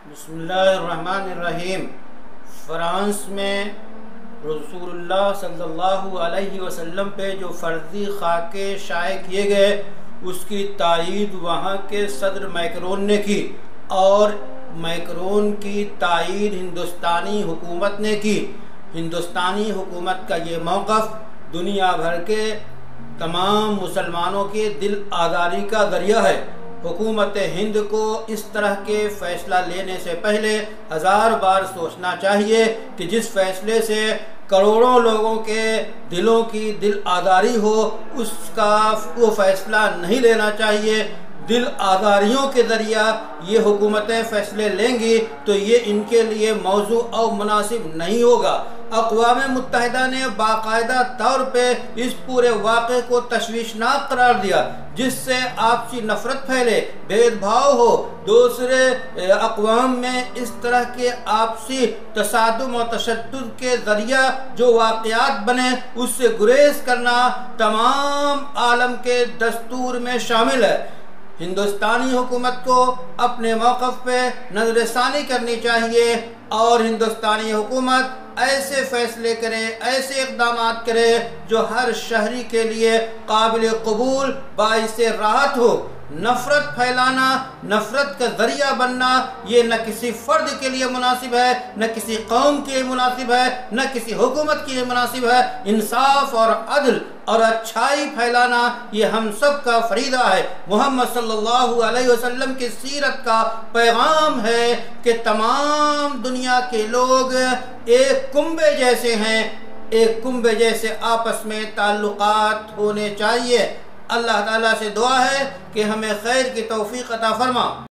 بسم اللہ الرحمن الرحیم۔ فرانس میں رسول اللہ صلی اللہ علیہ وسلم پہ جو فرضی خاکے شائع کیے گئے اس کی تائید وہاں کے صدر میکرون نے کی، اور میکرون کی تائید ہندوستانی حکومت نے کی۔ ہندوستانی حکومت کا یہ موقف دنیا بھر کے تمام مسلمانوں کے دل آزاری کا ذریعہ ہے۔ حکومت ہند کو اس طرح کے فیصلہ لینے سے پہلے 1000 بار سوچنا چاہیے کہ جس فیصلے سے کروڑوں لوگوں کے دلوں کی دل آزاری ہو وہ فیصلہ نہیں لینا چاہیے۔ دل آزاریوں کے ذریعہ یہ حکومتیں فیصلے لیں گی تو یہ ان کے لیے موضوع اور مناسب نہیں ہوگا۔ اقوام متحدہ نے باقاعدہ طور پہ اس پورے واقعے کو تشویشناک قرار دیا، جس سے آپسی نفرت پھیلے، بھید بھاؤ ہو، دوسرے اقوام میں اس طرح کے آپسی تصادم و تشدد کے ذریعہ جو واقعات بنے اس سے گریز کرنا تمام عالم کے دستور میں شامل ہے۔ ہندوستانی حکومت کو اپنے موقف پہ نظر ثانی کرنی چاہیے اور ہندوستانی حکومت ایسے فیصلے کرے، ایسے اقدامات کرے جو ہر شہری کے لیے قابل قبول، باعث راحت ہو۔ نفرت پھیلانا، نفرت کا ذریعہ بننا یہ نہ کسی فرد کے لیے مناسب ہے، نہ کسی قوم کے لیے مناسب ہے، نہ کسی حکومت کے لیے مناسب ہے۔ انصاف اور عدل اور اچھائی پھیلانا یہ ہم سب کا فریضہ ہے۔ محمد صلی اللہ علیہ وسلم کی سیرت کا پیغام ہے کہ تمام دنیا کے لوگ ایک کنبے جیسے ہیں، ایک کنبے جیسے آپس میں تعلقات ہونے چاہیے۔ اللہ تعالیٰ سے دعا ہے کہ ہمیں خیر کی توفیق عطا فرما۔